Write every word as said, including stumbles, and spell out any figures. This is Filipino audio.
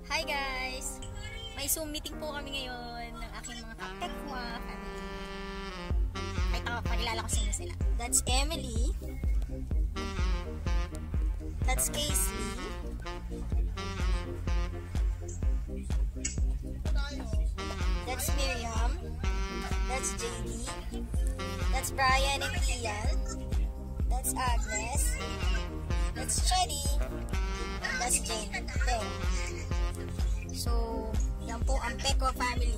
Hi guys! May Zoom meeting po kami ngayon ng aking mga kapekwa family. Ay, tama, pakilala ko sa inyo sila. That's Emily. That's Casey. That's Miriam. That's J D. That's Brian and Ian. That's Agnes. That's Chetty. That's Jane. Okay. So, yan po ang Pekwa family.